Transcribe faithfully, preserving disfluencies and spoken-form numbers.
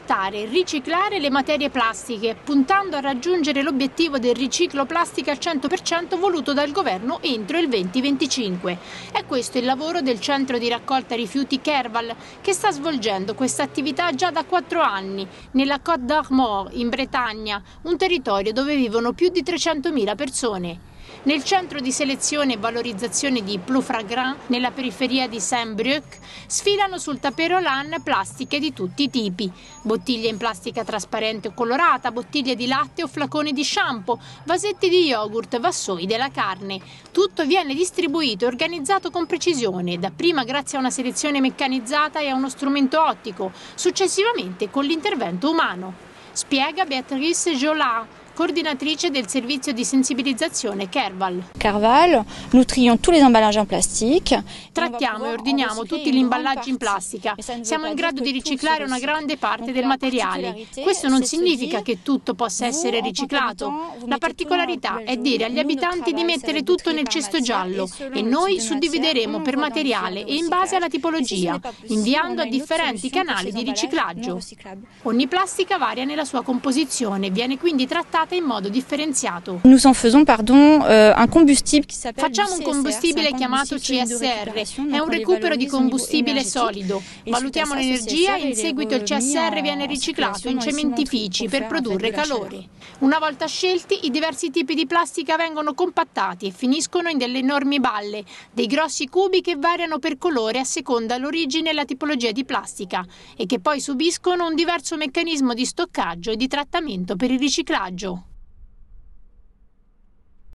trattare e riciclare le materie plastiche, puntando a raggiungere l'obiettivo del riciclo plastica al cento per cento voluto dal governo entro il duemilaventicinque. È questo il lavoro del centro di raccolta rifiuti Kerval, che sta svolgendo questa attività già da quattro anni, nella Côte d'Armor, in Bretagna, un territorio dove vivono più di trecentomila persone. Nel centro di selezione e valorizzazione di Ploufragan, nella periferia di Saint-Brieuc, sfilano sul tapis roulant plastiche di tutti i tipi. Bottiglie in plastica trasparente o colorata, bottiglie di latte o flaconi di shampoo, vasetti di yogurt, vassoi della carne. Tutto viene distribuito e organizzato con precisione, dapprima grazie a una selezione meccanizzata e a uno strumento ottico, successivamente con l'intervento umano. Spiega Béatrice Jollard, coordinatrice del servizio di sensibilizzazione Kerval. Kerval, nous trions tous les emballages en plastique. Trattiamo e ordiniamo tutti gli imballaggi in plastica. Siamo in grado di riciclare una grande parte del materiale. Questo non significa che tutto possa essere riciclato. La particolarità è dire agli abitanti di mettere tutto nel cesto giallo e noi suddivideremo per materiale e in base alla tipologia, inviando a differenti canali di riciclaggio. Ogni plastica varia nella sua composizione e viene quindi trattata in modo differenziato. Nous en faisons pardon euh, un combustible qui s'appelle Facciamo un combustibile chiamato C S R, è un recupero di combustibile solido. Valutiamo l'energia e in seguito il C S R viene riciclato in cementifici per produrre calore. Una volta scelti, i diversi tipi di plastica vengono compattati e finiscono in delle enormi balle, dei grossi cubi che variano per colore a seconda l'origine e la tipologia di plastica e che poi subiscono un diverso meccanismo di stoccaggio e di trattamento per il riciclaggio.